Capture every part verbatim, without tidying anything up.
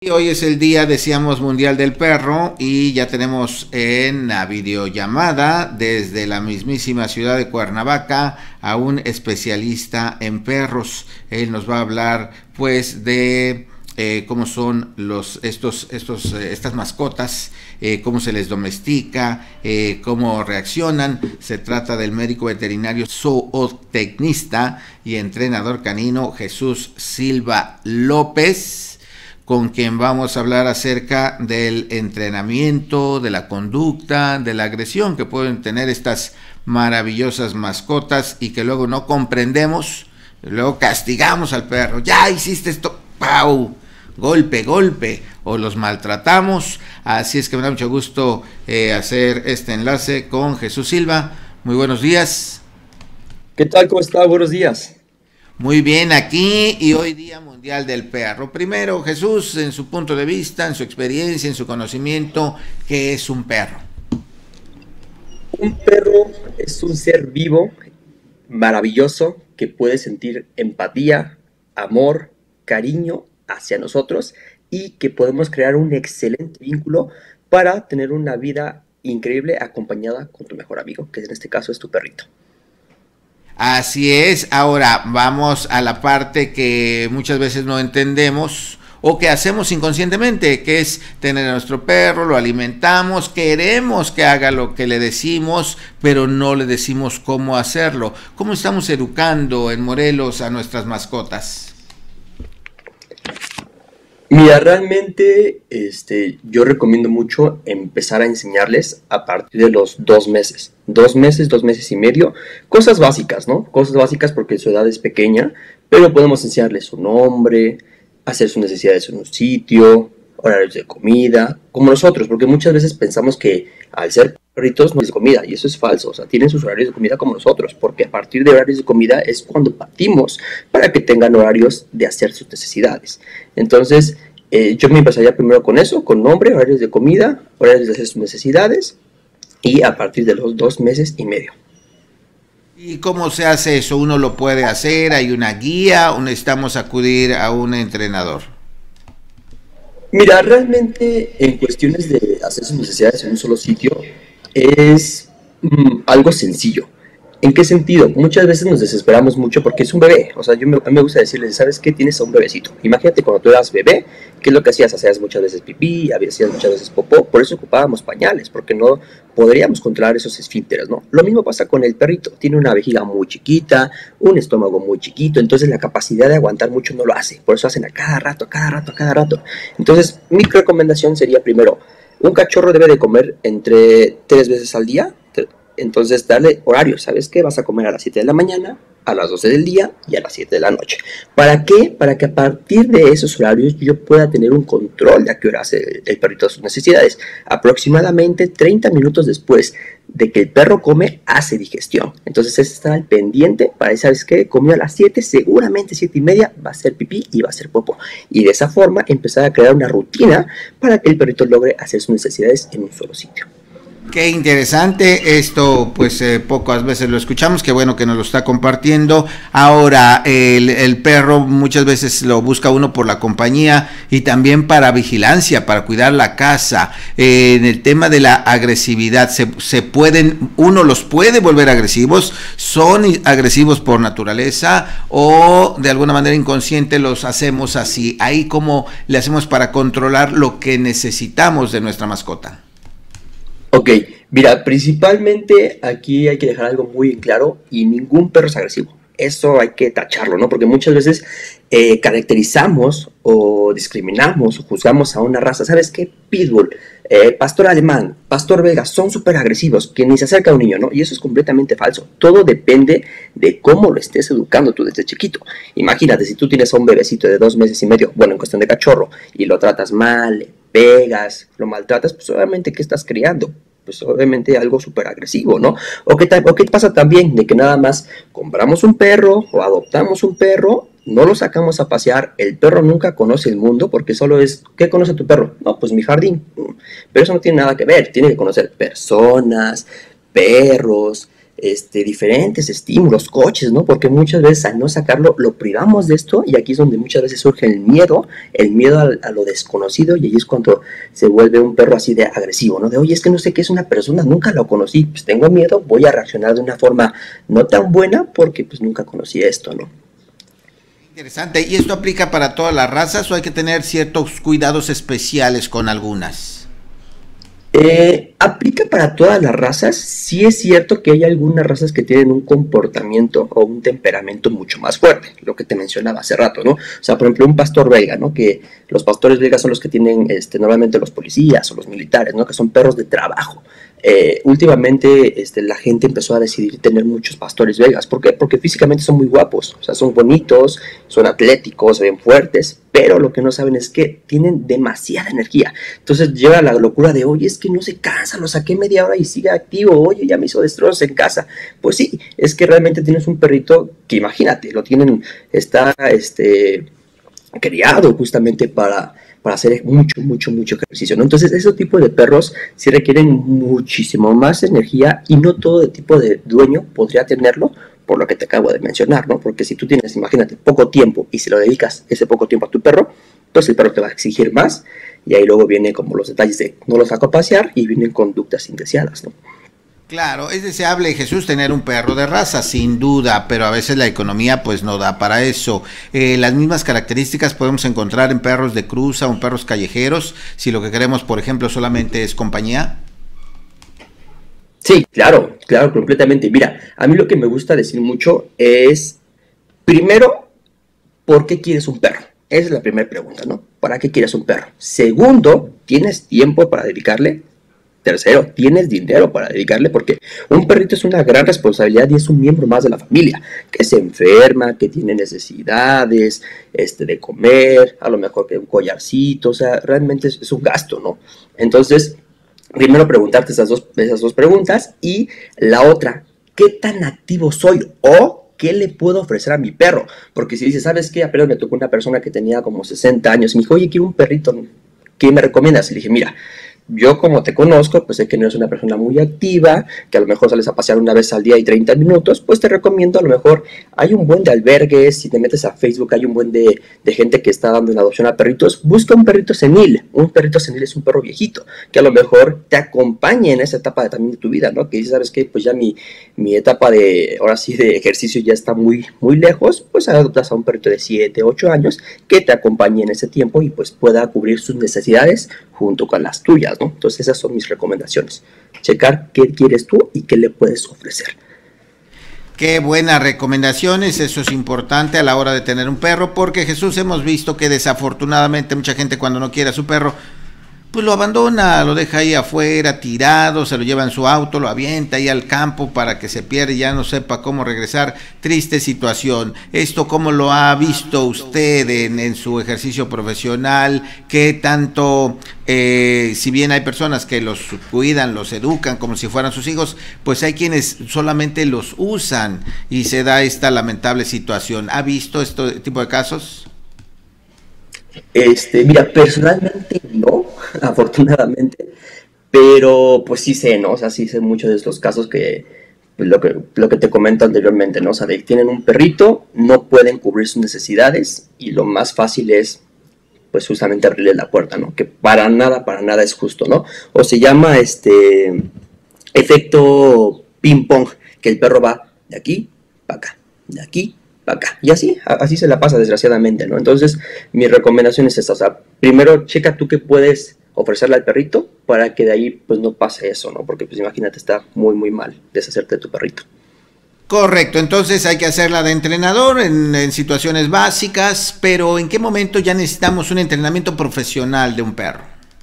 Y hoy es el día, decíamos, Mundial del Perro y ya tenemos en la videollamada desde la mismísima ciudad de Cuernavaca a un especialista en perros. Él nos va a hablar pues de eh, cómo son los estos estos eh, estas mascotas, eh, cómo se les domestica, eh, cómo reaccionan. Se trata del médico veterinario zootecnista y entrenador canino Jesús Silva López, con quien vamos a hablar acerca del entrenamiento, de la conducta, de la agresión que pueden tener estas maravillosas mascotas y que luego no comprendemos, luego castigamos al perro, ya hiciste esto, ¡pau! Golpe, golpe, o los maltratamos. Así es que me da mucho gusto eh, hacer este enlace con Jesús Silva. Muy buenos días. ¿Qué tal? ¿Cómo está? Buenos días. Muy bien, aquí y hoy Día Mundial del Perro. Primero, Jesús, en su punto de vista, en su experiencia, en su conocimiento, ¿qué es un perro? Un perro es un ser vivo, maravilloso, que puede sentir empatía, amor, cariño hacia nosotros y que podemos crear un excelente vínculo para tener una vida increíble acompañada con tu mejor amigo, que en este caso es tu perrito. Así es. Ahora vamos a la parte que muchas veces no entendemos o que hacemos inconscientemente, que es tener a nuestro perro, lo alimentamos, queremos que haga lo que le decimos, pero no le decimos cómo hacerlo. ¿Cómo estamos educando en Morelos a nuestras mascotas? Mira, realmente este, yo recomiendo mucho empezar a enseñarles a partir de los dos meses. Dos meses, dos meses y medio. Cosas básicas, ¿no? Cosas básicas porque su edad es pequeña, pero podemos enseñarles su nombre, hacer sus necesidades en un sitio, horarios de comida, como nosotros, porque muchas veces pensamos que al ser perritos no es comida, y eso es falso. O sea, tienen sus horarios de comida como nosotros, porque a partir de horarios de comida es cuando partimos para que tengan horarios de hacer sus necesidades. Entonces, eh, yo me empezaría primero con eso, con nombre, horarios de comida, horarios de hacer sus necesidades, y a partir de los dos meses y medio. ¿Y cómo se hace eso? ¿Uno lo puede hacer? ¿Hay una guía o necesitamos acudir a un entrenador? Mira, realmente en cuestiones de hacer sus necesidades en un solo sitio es mm, algo sencillo. ¿En qué sentido? Muchas veces nos desesperamos mucho porque es un bebé. O sea, yo me, a mí me gusta decirles, ¿sabes qué? Tienes a un bebecito. Imagínate cuando tú eras bebé, ¿qué es lo que hacías? Hacías muchas veces pipí, hacías muchas veces popó, por eso ocupábamos pañales, porque no podríamos controlar esos esfínteres, ¿no? Lo mismo pasa con el perrito. Tiene una vejiga muy chiquita, un estómago muy chiquito, entonces la capacidad de aguantar mucho no lo hace. Por eso hacen a cada rato, a cada rato, a cada rato. Entonces, mi recomendación sería primero, un cachorro debe de comer entre tres veces al día. Entonces darle horario, ¿sabes qué? Vas a comer a las siete de la mañana, a las doce del día y a las siete de la noche. ¿Para qué? Para que a partir de esos horarios yo pueda tener un control de a qué hora hace el perrito sus necesidades. Aproximadamente treinta minutos después de que el perro come, hace digestión. Entonces es estar al pendiente para, ¿sabes qué? Comió a las siete, seguramente siete y media va a hacer pipí y va a hacer popó. Y de esa forma empezar a crear una rutina para que el perrito logre hacer sus necesidades en un solo sitio. Qué interesante, esto pues eh, pocas veces lo escuchamos, qué bueno que nos lo está compartiendo. Ahora, el, el perro muchas veces lo busca uno por la compañía y también para vigilancia, para cuidar la casa. Eh, en el tema de la agresividad, ¿se, se pueden, uno los puede volver agresivos? ¿Son agresivos por naturaleza o de alguna manera inconsciente los hacemos así? Ahí, ¿cómo le hacemos para controlar lo que necesitamos de nuestra mascota? Ok, mira, principalmente aquí hay que dejar algo muy en claro y ningún perro es agresivo. Eso hay que tacharlo, ¿no? Porque muchas veces eh, caracterizamos o discriminamos o juzgamos a una raza. ¿Sabes qué? Pitbull, eh, pastor alemán, pastor belga, son súper agresivos, que ni se acerca a un niño, ¿no? Y eso es completamente falso. Todo depende de cómo lo estés educando tú desde chiquito. Imagínate, si tú tienes a un bebecito de dos meses y medio, bueno, en cuestión de cachorro, y lo tratas mal, le pegas, lo maltratas, pues obviamente, ¿qué estás criando? Pues obviamente algo súper agresivo, ¿no? O qué, o qué pasa también de que nada más compramos un perro o adoptamos un perro, no lo sacamos a pasear, el perro nunca conoce el mundo porque solo es, ¿qué conoce tu perro? No, pues mi jardín. Pero eso no tiene nada que ver, tiene que conocer personas, perros, este, diferentes estímulos, coches, ¿no? Porque muchas veces al no sacarlo, lo privamos de esto y aquí es donde muchas veces surge el miedo, el miedo a, a lo desconocido y ahí es cuando se vuelve un perro así de agresivo, ¿no? De, oye, es que no sé qué es una persona, nunca lo conocí, pues tengo miedo, voy a reaccionar de una forma no tan buena porque pues nunca conocí esto, ¿no? Interesante. ¿Y esto aplica para todas las razas o hay que tener ciertos cuidados especiales con algunas? Eh, aplica para todas las razas. Sí es cierto que hay algunas razas que tienen un comportamiento o un temperamento mucho más fuerte, lo que te mencionaba hace rato, ¿no? O sea, por ejemplo, un pastor belga, ¿no? Que los pastores belgas son los que tienen este, normalmente los policías o los militares, ¿no? Que son perros de trabajo. Eh, últimamente este, la gente empezó a decidir tener muchos pastores belgas. ¿Por qué? Porque físicamente son muy guapos, o sea, son bonitos, son atléticos, se ven fuertes, pero lo que no saben es que tienen demasiada energía. Entonces llega la locura de, oye, es que no se cansa, lo saqué media hora y sigue activo, oye, ya me hizo destrozos en casa. Pues sí, es que realmente tienes un perrito que imagínate, lo tienen, está este, criado justamente para... para hacer mucho, mucho, mucho ejercicio, ¿no? Entonces, esos tipos de perros sí requieren muchísimo más energía y no todo tipo de dueño podría tenerlo, por lo que te acabo de mencionar, ¿no? Porque si tú tienes, imagínate, poco tiempo y si lo dedicas ese poco tiempo a tu perro, pues el perro te va a exigir más y ahí luego viene como los detalles de no lo saco a pasear y vienen conductas indeseadas, ¿no? Claro, es deseable, Jesús, tener un perro de raza, sin duda, pero a veces la economía pues no da para eso. Eh, las mismas características podemos encontrar en perros de cruza o en perros callejeros, si lo que queremos, por ejemplo, solamente es compañía. Sí, claro, claro, completamente. Mira, a mí lo que me gusta decir mucho es, primero, ¿por qué quieres un perro? Esa es la primera pregunta, ¿no? ¿Para qué quieres un perro? Segundo, ¿tienes tiempo para dedicarle? Tercero, ¿tienes dinero para dedicarle? Porque un perrito es una gran responsabilidad y es un miembro más de la familia, que se enferma, que tiene necesidades, este, de comer, a lo mejor que un collarcito, o sea, realmente es, es un gasto, ¿no? Entonces, primero preguntarte esas dos, esas dos preguntas y la otra, ¿qué tan activo soy? O ¿qué le puedo ofrecer a mi perro? Porque si dices, ¿sabes qué? Apenas me tocó una persona que tenía como sesenta años y me dijo, oye, quiero un perrito, ¿qué me recomiendas? Y le dije, mira, yo como te conozco, pues sé que no eres una persona muy activa, que a lo mejor sales a pasear una vez al día y treinta minutos, pues te recomiendo, a lo mejor hay un buen de albergues, si te metes a Facebook hay un buen de, de gente que está dando en adopción a perritos, busca un perrito senil, un perrito senil es un perro viejito, que a lo mejor te acompañe en esa etapa de, también de tu vida, ¿no? Que dices, ¿sabes qué? Pues ya mi, mi etapa de, ahora sí, de ejercicio ya está muy, muy lejos, pues adoptas a un perrito de siete, ocho años que te acompañe en ese tiempo y pues pueda cubrir sus necesidades junto con las tuyas, ¿no? Entonces esas son mis recomendaciones. Checar qué quieres tú y qué le puedes ofrecer. Qué buenas recomendaciones, eso es importante a la hora de tener un perro, porque Jesús, hemos visto que desafortunadamente mucha gente cuando no quiere a su perro, pues lo abandona, lo deja ahí afuera, tirado, se lo lleva en su auto, lo avienta ahí al campo para que se pierda y ya no sepa cómo regresar. Triste situación. ¿Esto cómo lo ha visto usted en, en su ejercicio profesional? ¿Qué tanto, eh, si bien hay personas que los cuidan, los educan como si fueran sus hijos, pues hay quienes solamente los usan y se da esta lamentable situación? ¿Ha visto este tipo de casos? Este, mira, personalmente no, afortunadamente, pero pues sí sé, ¿no? O sea, sí sé muchos de estos casos que, pues, lo que, lo que te comento anteriormente, ¿no? O sea, de que tienen un perrito, no pueden cubrir sus necesidades y lo más fácil es, pues, justamente abrirle la puerta, ¿no? Que para nada, para nada es justo, ¿no? O se llama, este, efecto ping-pong, que el perro va de aquí para acá, de aquí acá. Y así, así se la pasa desgraciadamente, ¿no? Entonces, mi recomendación es esta, o sea, primero checa tú qué puedes ofrecerle al perrito para que de ahí pues no pase eso, ¿no? Porque pues imagínate, está muy muy mal deshacerte de tu perrito. Correcto, entonces hay que hacerla de entrenador en, en situaciones básicas, pero ¿en qué momento ya necesitamos un entrenamiento profesional de un perro?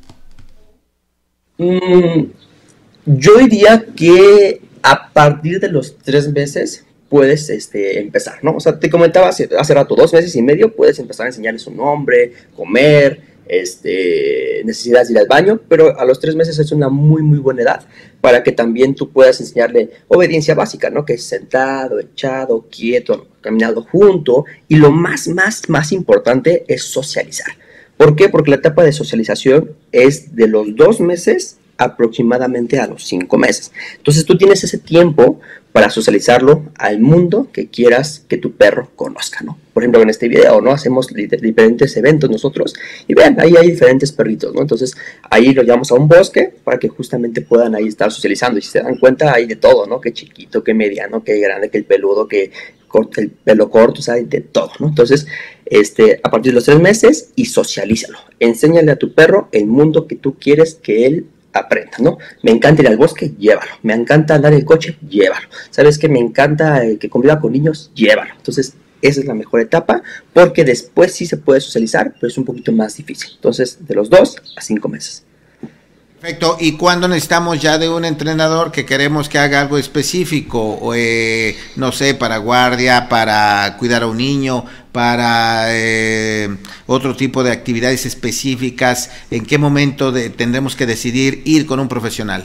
Mm, yo diría que a partir de los tres meses puedes este, empezar, ¿no? O sea, te comentaba hace, hace rato, dos meses y medio, puedes empezar a enseñarles su nombre, comer, este, necesidades de ir al baño, pero a los tres meses es una muy, muy buena edad para que también tú puedas enseñarle obediencia básica, ¿no? Que es sentado, echado, quieto, caminado junto, y lo más, más, más importante es socializar. ¿Por qué? Porque la etapa de socialización es de los dos meses aproximadamente a los cinco meses. Entonces tú tienes ese tiempo para socializarlo al mundo que quieras que tu perro conozca, ¿no? Por ejemplo, en este video, ¿no? Hacemos diferentes eventos nosotros y vean, ahí hay diferentes perritos, ¿no? Entonces, ahí los llevamos a un bosque para que justamente puedan ahí estar socializando. Y si se dan cuenta, hay de todo, ¿no? Que chiquito, que mediano, que grande, que el peludo, que corto, el pelo corto, o sea, hay de todo, ¿no? Entonces, este, a partir de los tres meses y socialízalo. Enséñale a tu perro el mundo que tú quieres que él aprenda, ¿no? Me encanta ir al bosque, llévalo. Me encanta andar en el coche, llévalo. ¿Sabes qué? Me encanta eh, que conviva con niños, llévalo. Entonces, esa es la mejor etapa, porque después sí se puede socializar, pero es un poquito más difícil. Entonces, de los dos a cinco meses. Perfecto. ¿Y cuándo necesitamos ya de un entrenador que queremos que haga algo específico? O, eh, no sé, para guardia, para cuidar a un niño, para eh, otro tipo de actividades específicas. ¿En qué momento de, tendremos que decidir ir con un profesional?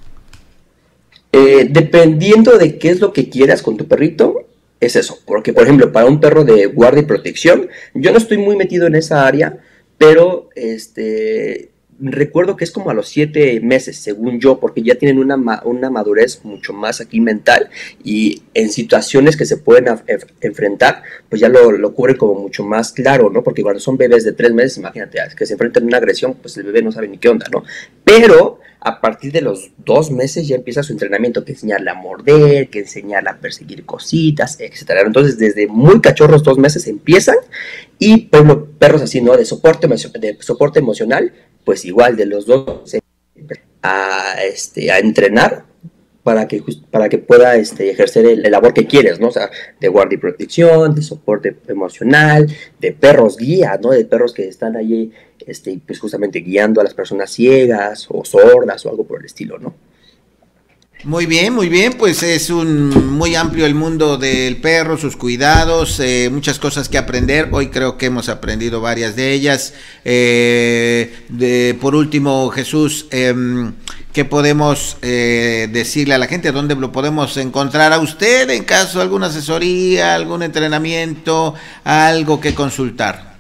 Eh, dependiendo de qué es lo que quieras con tu perrito, es eso. Porque, por ejemplo, para un perro de guardia y protección, yo no estoy muy metido en esa área, pero este... recuerdo que es como a los siete meses, según yo, porque ya tienen una, ma una madurez mucho más aquí mental y en situaciones que se pueden enfrentar, pues ya lo, lo cubre como mucho más claro, ¿no? Porque cuando son bebés de tres meses, imagínate, que se enfrentan a una agresión, pues el bebé no sabe ni qué onda, ¿no? Pero a partir de los dos meses ya empieza su entrenamiento, que enseñarle a morder, que enseñarle a perseguir cositas, etcétera. Entonces, desde muy cachorros, dos meses empiezan, y por ejemplo, perros así, ¿no? De soporte, de soporte emocional, pues igual de los dos a, este, a entrenar para que, para que pueda este, ejercer el, el labor que quieres, ¿no? O sea, de guardia y protección, de soporte emocional, de perros guía, ¿no? De perros que están allí, este, pues justamente guiando a las personas ciegas o sordas o algo por el estilo, ¿no? Muy bien, muy bien, pues es un muy amplio el mundo del perro, sus cuidados, eh, muchas cosas que aprender. Hoy creo que hemos aprendido varias de ellas. Eh, de, por último, Jesús, eh, ¿qué podemos eh, decirle a la gente? ¿Dónde lo podemos encontrar a usted en caso de alguna asesoría, algún entrenamiento, algo que consultar?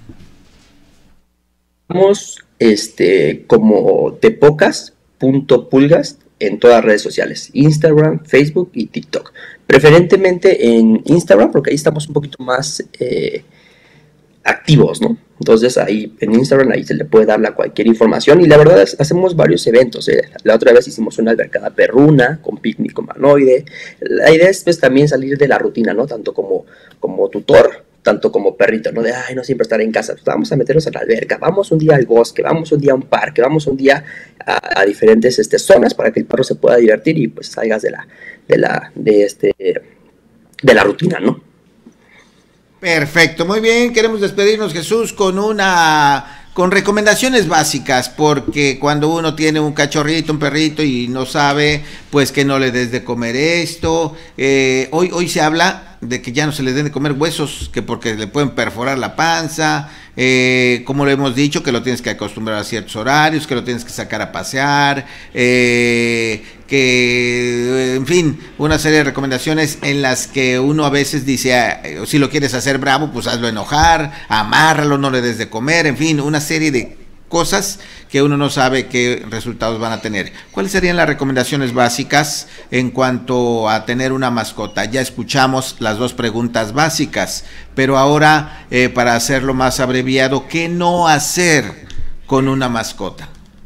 Estamos este, como tepocas.pulgas en todas las redes sociales, Instagram, Facebook y TikTok. Preferentemente en Instagram, porque ahí estamos un poquito más eh, activos, ¿no? Entonces ahí en Instagram ahí se le puede dar la cualquier información y la verdad es, hacemos varios eventos. ¿eh? La otra vez hicimos una albercada perruna con picnic humanoide. La idea es pues también salir de la rutina, ¿no? Tanto como, como tutor, tanto como perrito, ¿no? De, ay, no siempre estar en casa, pues vamos a meternos a la alberca, vamos un día al bosque, vamos un día a un parque, vamos un día a, a diferentes este, zonas para que el perro se pueda divertir y pues salgas de la, de la, de este, de la rutina, ¿no? Perfecto, muy bien, queremos despedirnos, Jesús, con una... con recomendaciones básicas, porque cuando uno tiene un cachorrito, un perrito y no sabe, pues que no le des de comer esto. Eh, hoy, hoy se habla de que ya no se les den de comer huesos, que porque le pueden perforar la panza, eh, como lo hemos dicho, que lo tienes que acostumbrar a ciertos horarios, que lo tienes que sacar a pasear, eh, que, en fin, una serie de recomendaciones en las que uno a veces dice, ah, si lo quieres hacer bravo, pues hazlo enojar, amárralo, no le des de comer, en fin, una serie de cosas que uno no sabe qué resultados van a tener. ¿Cuáles serían las recomendaciones básicas en cuanto a tener una mascota? Ya escuchamos las dos preguntas básicas, pero ahora, eh, para hacerlo más abreviado, ¿qué no hacer con una mascota?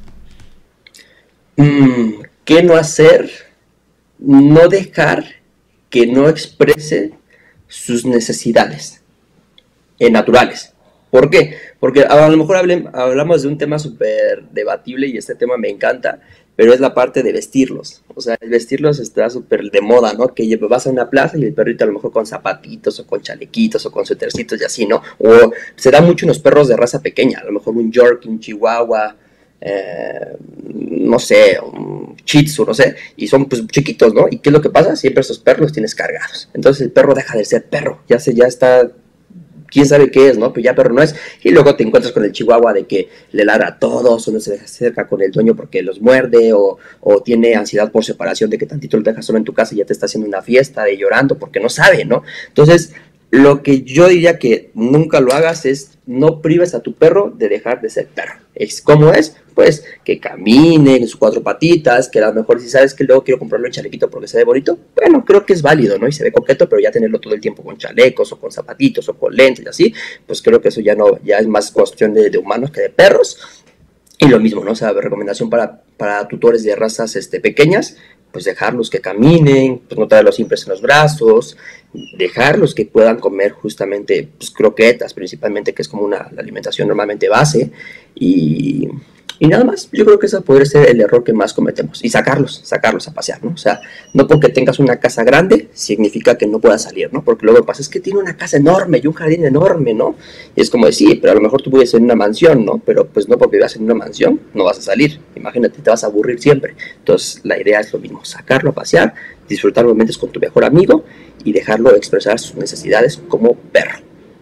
Mm, ¿Qué no hacer? No dejar que no exprese sus necesidades eh, naturales. ¿Por qué? Porque a lo mejor hablem, hablamos de un tema súper debatible y este tema me encanta, pero es la parte de vestirlos. O sea, el vestirlos está súper de moda, ¿no? Que vas a una plaza y el perrito a lo mejor con zapatitos o con chalequitos o con suétercitos y así, ¿no? O se da mucho en los perros de raza pequeña, a lo mejor un Yorkie, un Chihuahua, eh, no sé, un Shih Tzu, no sé, y son pues chiquitos, ¿no? ¿Y qué es lo que pasa? Siempre esos perros los tienes cargados. Entonces el perro deja de ser perro, ya, se, ya está... quién sabe qué es, ¿no? Pero ya perro no es. Y luego te encuentras con el chihuahua de que le ladra a todos, o no se acerca con el dueño porque los muerde, o, o tiene ansiedad por separación de que tantito lo dejas solo en tu casa y ya te está haciendo una fiesta de llorando porque no sabe, ¿no? Entonces, lo que yo diría que nunca lo hagas es no prives a tu perro de dejar de ser perro. Es como es, pues que caminen en sus cuatro patitas, que a lo mejor si sabes que luego quiero comprarle un chalequito porque se ve bonito, bueno, creo que es válido, ¿no? Y se ve coqueto, pero ya tenerlo todo el tiempo con chalecos o con zapatitos o con lentes y así, pues creo que eso ya no, ya es más cuestión de, de humanos que de perros. Y lo mismo, ¿no? O sea, recomendación para, para tutores de razas este, pequeñas, pues dejarlos que caminen, pues no traerlos siempre en los brazos, dejarlos que puedan comer justamente pues, croquetas principalmente, que es como una la alimentación normalmente base, y, y nada más. Yo creo que ese podría ser el error que más cometemos, y sacarlos, sacarlos a pasear, ¿no? O sea, no porque tengas una casa grande significa que no puedas salir, ¿no? Porque luego pasa, es que tiene una casa enorme y un jardín enorme, ¿no? Y es como decir, pero a lo mejor tú vives en una mansión, ¿no? Pero pues no porque vivas en una mansión, no vas a salir. Imagínate, te vas a aburrir siempre. Entonces, la idea es lo mismo, sacarlo a pasear, disfrutar momentos con tu mejor amigo y dejarlo expresar sus necesidades como perro.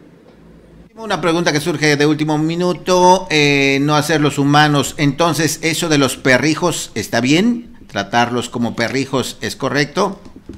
Una pregunta que surge de último minuto, eh, no hacerlos humanos. Entonces, ¿eso de los perrijos está bien? ¿Tratarlos como perrijos es correcto?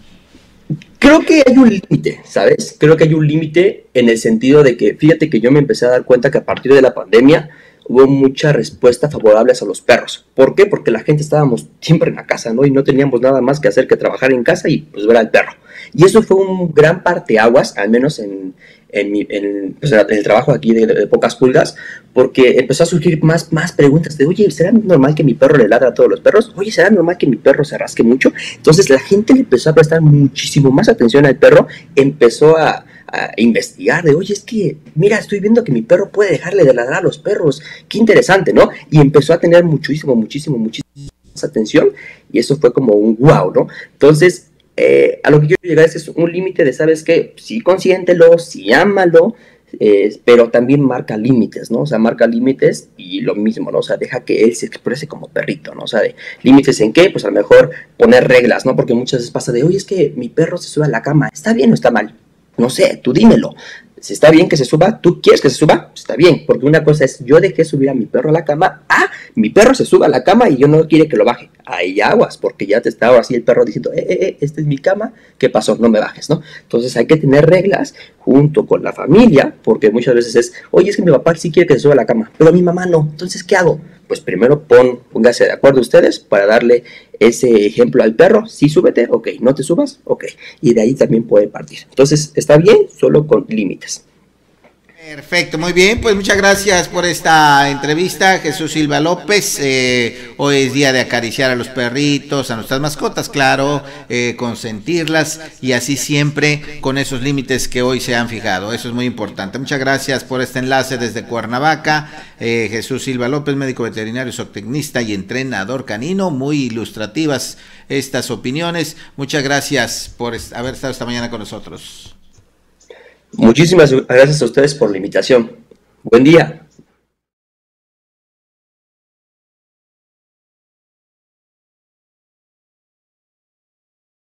Creo que hay un límite, ¿sabes? Creo que hay un límite en el sentido de que, fíjate que yo me empecé a dar cuenta que a partir de la pandemia hubo mucha respuesta favorables a los perros. ¿Por qué? Porque la gente estábamos siempre en la casa, ¿no? Y no teníamos nada más que hacer que trabajar en casa y pues ver al perro. Y eso fue un gran parteaguas, al menos en, en, mi, en, pues, en el trabajo aquí de, de pocas pulgas, porque empezó a surgir más, más preguntas de, oye, ¿será normal que mi perro le ladra a todos los perros? Oye, ¿será normal que mi perro se rasque mucho? Entonces la gente le empezó a prestar muchísimo más atención al perro, empezó a... a investigar de, oye, es que, mira, estoy viendo que mi perro puede dejarle de ladrar a los perros, qué interesante, ¿no? Y empezó a tener muchísimo, muchísimo, muchísima atención, y eso fue como un wow, ¿no? Entonces, eh, a lo que quiero llegar es, que es un límite de, ¿sabes qué? Sí, consiéntelo, sí, ámalo, eh, pero también marca límites, ¿no? O sea, marca límites y lo mismo, ¿no? O sea, deja que él se exprese como perrito, ¿no? O sea, de límites en qué, pues a lo mejor poner reglas, ¿no? Porque muchas veces pasa de, oye, es que mi perro se sube a la cama, ¿está bien o está mal? No sé, tú dímelo. Si está bien que se suba, ¿tú quieres que se suba? Está bien, porque una cosa es, yo dejé subir a mi perro a la cama, ah, mi perro se sube a la cama y yo no quiere que lo baje. Ahí aguas, porque ya te está ahora así el perro diciendo, eh, eh, eh, esta es mi cama, ¿qué pasó? No me bajes, ¿no? Entonces hay que tener reglas junto con la familia, porque muchas veces es, oye, es que mi papá sí quiere que se suba a la cama, pero mi mamá no, entonces, ¿qué hago? Pues primero pon, póngase de acuerdo ustedes para darle ese ejemplo al perro, sí, súbete, ok, no te subas, ok, y de ahí también puede partir. Entonces, está bien, solo con límites. Perfecto, muy bien, pues muchas gracias por esta entrevista, Jesús Silva López. Eh, hoy es día de acariciar a los perritos, a nuestras mascotas, claro, eh, consentirlas y así siempre con esos límites que hoy se han fijado. Eso es muy importante. Muchas gracias por este enlace desde Cuernavaca. Eh, Jesús Silva López, médico veterinario, zootecnista y entrenador canino. Muy ilustrativas estas opiniones. Muchas gracias por haber estado esta mañana con nosotros. Muchísimas gracias a ustedes por la invitación. Buen día.